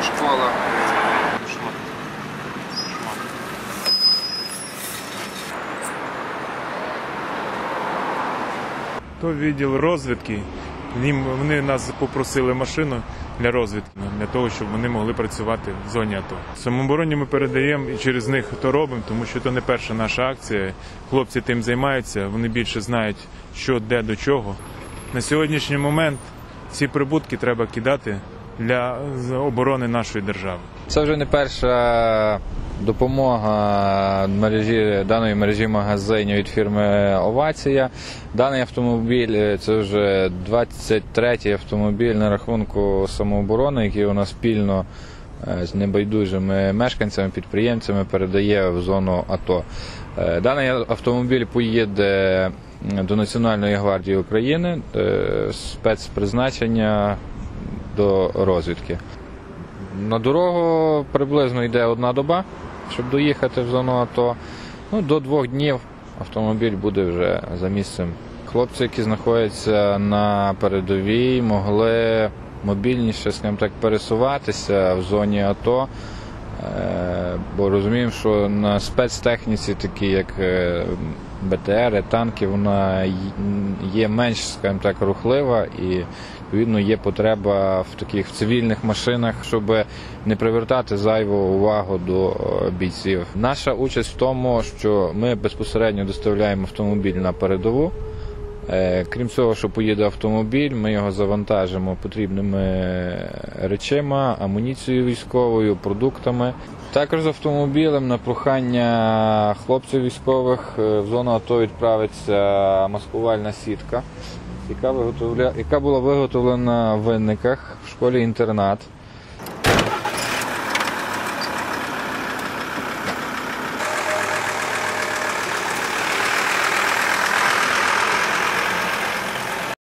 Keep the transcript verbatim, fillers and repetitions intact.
школа. То відділ розвідки, вони нас попросили машину для розвідки, для того, щоб вони могли працювати в зоні АТО. Самообороні ми передаємо і через них то робимо, тому що це не перша наша акція. Хлопці тим займаються, вони більше знають, що, де, до чого. На сьогоднішній момент ці прибутки треба кидати для оборони нашої держави. Це вже не перша допомога мережі, даної мережі магазинів від фірми «Овація». Даний автомобіль – це вже двадцять третій автомобіль на рахунку самооборони, який вона спільно з небайдужими мешканцями, підприємцями передає в зону АТО. Даний автомобіль поїде до Національної гвардії України, спецпризначення до розвідки. На дорогу приблизно йде одна доба, щоб доїхати в зону АТО. Ну, до двох днів автомобіль буде вже за місцем. Хлопці, які знаходяться на передовій, могли мобільніше, скажімо так, пересуватися в зоні АТО, бо розуміємо, що на спецтехніці, такі як Б Т Р, танки, вона є менш, скажімо так, рухлива і, відповідно, є потреба в таких в цивільних машинах, щоб не привертати зайву увагу до бійців. Наша участь в тому, що ми безпосередньо доставляємо автомобіль на передову. Крім цього, що поїде автомобіль, ми його завантажимо потрібними речима, амуніцією військовою, продуктами. Також з автомобілем на прохання хлопців військових в зону АТО відправиться маскувальна сітка, яка, виготовля... яка була виготовлена в Винниках в школі-інтернат.